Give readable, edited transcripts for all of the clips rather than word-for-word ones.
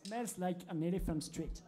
Smells Like an Elephant Street.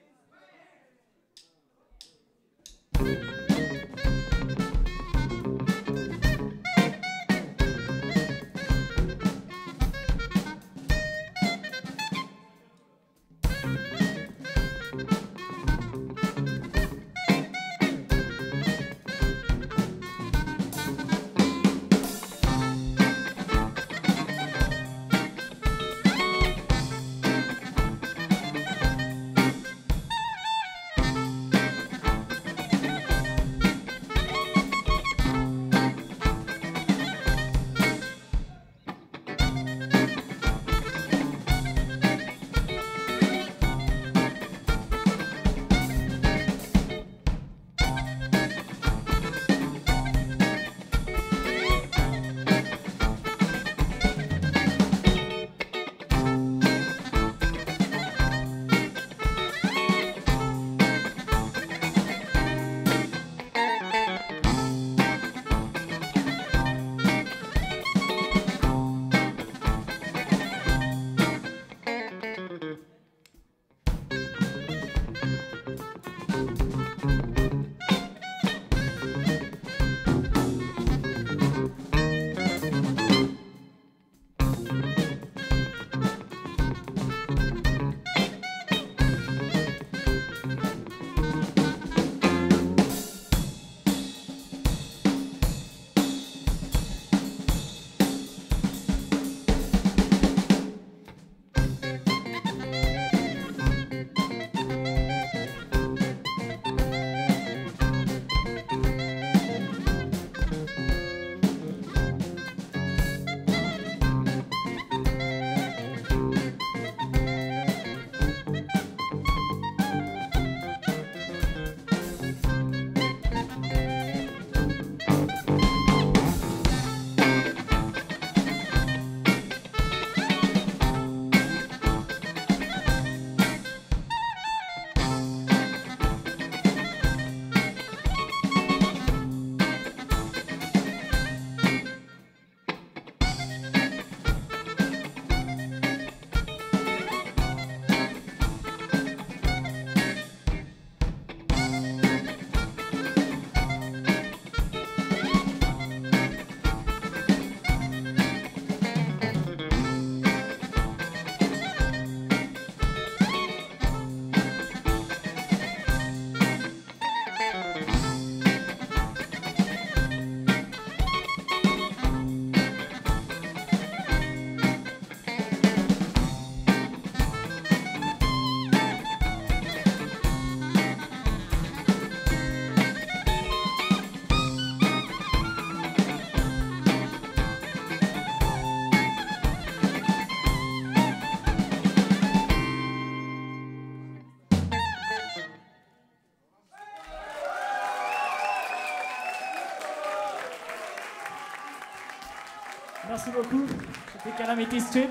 Merci beaucoup. C'était Calamity Street.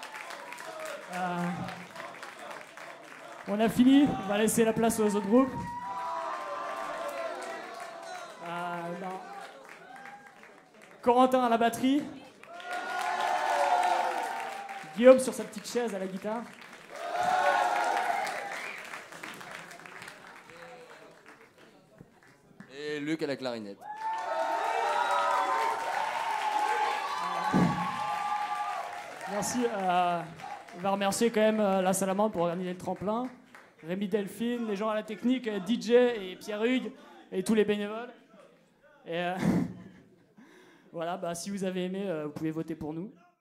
On a fini. On va laisser la place aux autres groupes. Corentin à la batterie. Guillaume sur sa petite chaise à la guitare. Et Luc à la clarinette. Merci. On va remercier quand même la Salamandre pour organiser le tremplin. Rémi Delphine, les gens à la technique, DJ et Pierre Hugues et tous les bénévoles. Et voilà, si vous avez aimé, vous pouvez voter pour nous.